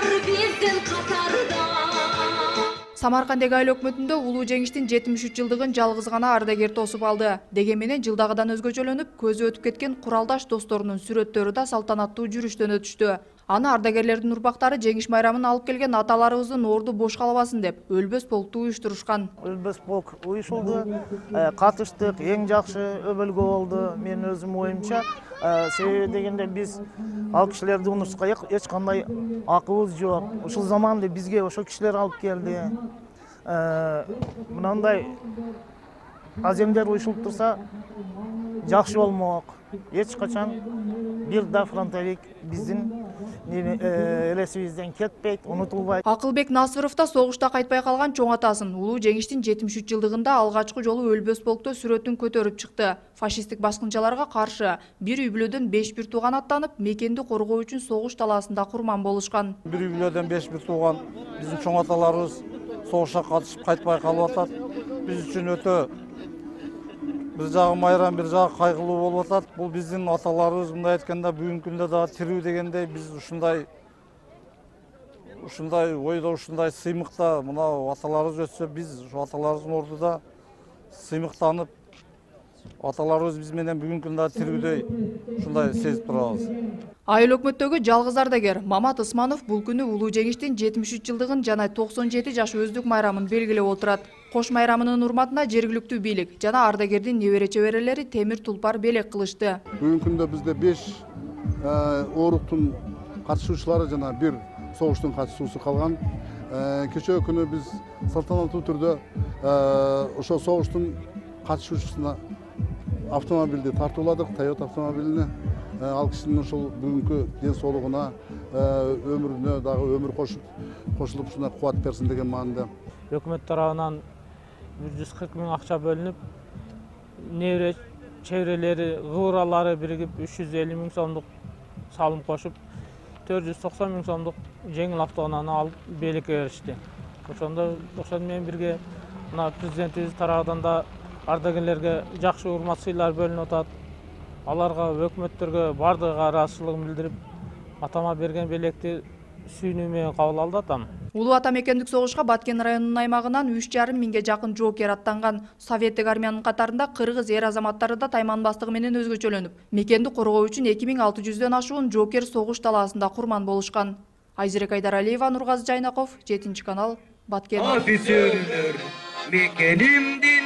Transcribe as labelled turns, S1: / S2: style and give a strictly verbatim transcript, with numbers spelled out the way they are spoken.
S1: бар биздин катарда.
S2: Самарканд айыл өкмөтүндө улуу жеңиштин жетимиш үч жылдыгын жалгыз гана ардагер тосуп алды. Дегенменен жылдагыдан өзгөчөлөнүп, көзү өтүп кеткен куралдаш досторунун сүрөттөрү да салтанаттуу жүрүштөн өтүштү. Аны ардагерлердин урпактары жеңиш майрамын алып келген аталарыбыздын орду бош калбасын деп, өлбөс полкту уюштурушкан.
S3: Өлбөс полк уюшулду, катыштык, эң жакшы өбөлгө болду менин өзүм оюмча. Себеби дегенде биз ал кишилерди унутушка эч кандай акыбыз жок. Ушул заманды бизге ошол кишилер алып келди. Мынандай аземдер уюшулуп турса жакшы болмок. Эч качан бир да фронтовик биздин элесибизден кетпейт, унутулбайт.
S2: Акылбек Насыров да согушта кайтпай калган чоң атасын улуу жеңиштин жетимиш үч жылдыгында алгачкы жолу өлбөс полкто сүрөтүн көтөрүп чыкты. Фашисттик баскынчыларга каршы бир үй бүлөдөн беш бир тууган аттанып, мекенди коргоо үчүн согуш талаасында курман болушкан.
S4: Бир үй бүлөдөн беш бир тууган биздин чоң аталарыбыз согушка катышып кайтпай калып атат. Биз үчүн өтө бир жагы майрам, бир жагы кайгылуу болуп атат. Бул биздин аталарыбыз мындай айтканда бүгүнкү күндө дагы тирүү дегенде биз ушундай ушундай ойдо, ушундай сыймыкта мына аталарыбыз өтсө, биз ушу аталарыбыздын ордуда сыймыктанып, аталарыбыз биз менен бүгүнкү күндө тирүүдөй ушундай сезип турабыз.
S2: Айыл өкмөттөгү жалгыз ардагер Мамат Ысманов бул күнү улуу жеңиштин жетимиш үч жылдыгын жана токсон жети жаш өздүк майрамын белгилеп отурат. Кош майрамынын урматына жергиликтүү бийлик жана ардагердин небере-чеберелери темир тулпар белек кылышты.
S5: Бүгүнкү күндө бизде беш ооруктун катышуучулары жана бир согуштун катышуучусу калган. Кечээ күнү биз салтанаттуу түрдө ошо согуштун катышуучусуна автомобилди тартууладык, Toyota автомобилине. Ал кишинин ошол бүгүнкү ден соолугуна, өмүрүнө дагы өмүр кошулуп ушуна кубат берсин деген маанында.
S6: Өкмөт тарабынан бир жүз кырк миң акча бөлүнүп, небере чеберелери, кыбыралары биригип үч жүз элүү миң сомдук салым кошуп, төрт жүз токсон миң сомдук жеңил автоунааны алып белекке беришти. Ошондо ошону менен бирге мына президентибиз тарабынан да ардагерлерге жакшы урмат сыйлар бөлүнүп атат. Аларга, өкмөттөргө бардыгыга ыраазычылыгын билдирип, атама берген белекти сүйүнүү менен кабыл алды атам.
S2: Улуу ата мекендик согушка Баткен районунун аймагынан үч жарым миңге жакын жоокер аттанган. Советтик армиянын катарында кыргыз эр азаматтары да тайманбастыгы менен өзгөчөлөнүп, мекенди коргоо үчүн эки миң алты жүздөн ашуун жоокер согуш талаасында курман болушкан. Айзирек Айдаралиева, Нургазы Жайнаков, жетинчи канал, Баткен.
S7: Офицерлер, мекенимдин